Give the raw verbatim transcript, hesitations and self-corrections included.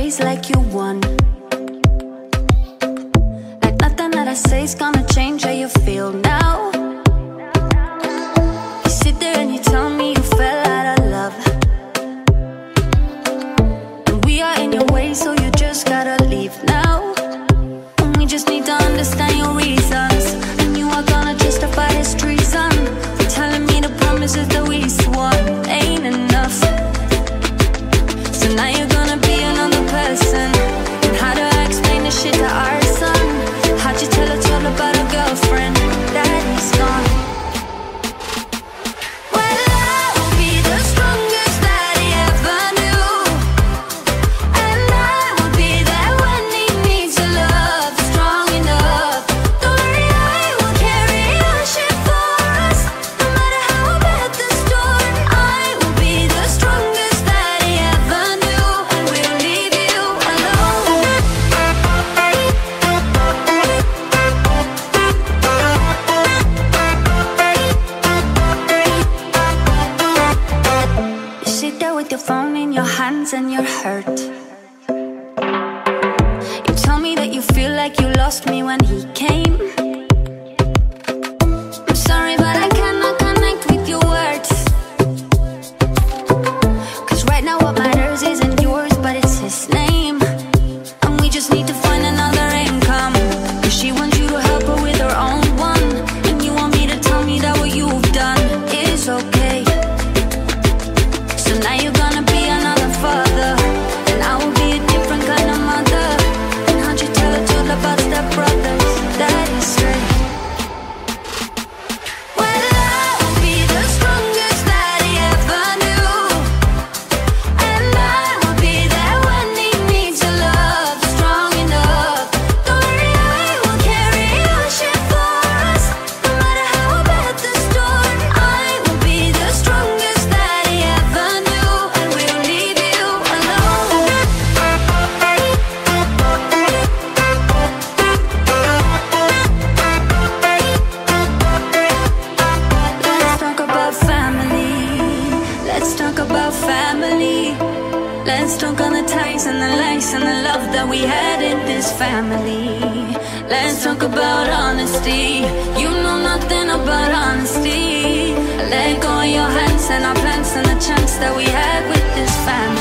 face like you won. Like nothing that I say's gonna change how you feel now. You sit there and you tell me you fell out of love, and we are in your way, so you just gotta leave now. And we just need to understand your reasons, and you are gonna justify this treason. You're telling me the promises that we swore ain't enough, so now you're gonna be another person. And how do I explain this shit to our son? How'd you tell us all about a girlfriend that he's gone? Well, I will be the strongest that he ever knew, and I will be there when he needs your love, strong enough. Don't worry, I will carry your shit for us, no matter how bad the storm. I will be the strongest that he ever knew, and we'll leave you alone. You sit there with your phone in your hands and you're hurt. You tell me that you feel like you lost me when he came. I'm sorry, but I cannot connect with your words, 'cause right now what matters isn't yours, but it's his name. And we just need to find another income, 'cause she wants you to help her with her own one, and you want me to tell me that what you've done is okay. So now you're gonna be another father, and I will be a different kind of mother. And how'd you tell her all about step brothers that is straight? Well, I will be the strongest that he ever knew, and I will be there when he needs your love, strong enough. Don't worry, I will carry your shit for us, no matter how bad the storm. I will be the strongest that he ever knew, and we'll leave you alone. Let's talk about family. Let's talk about family. Let's talk on the ties and the lies and the love that we had in this family. Let's talk about honesty. You know nothing about honesty. Let go of your hands and our plans and the chance that we had with this family.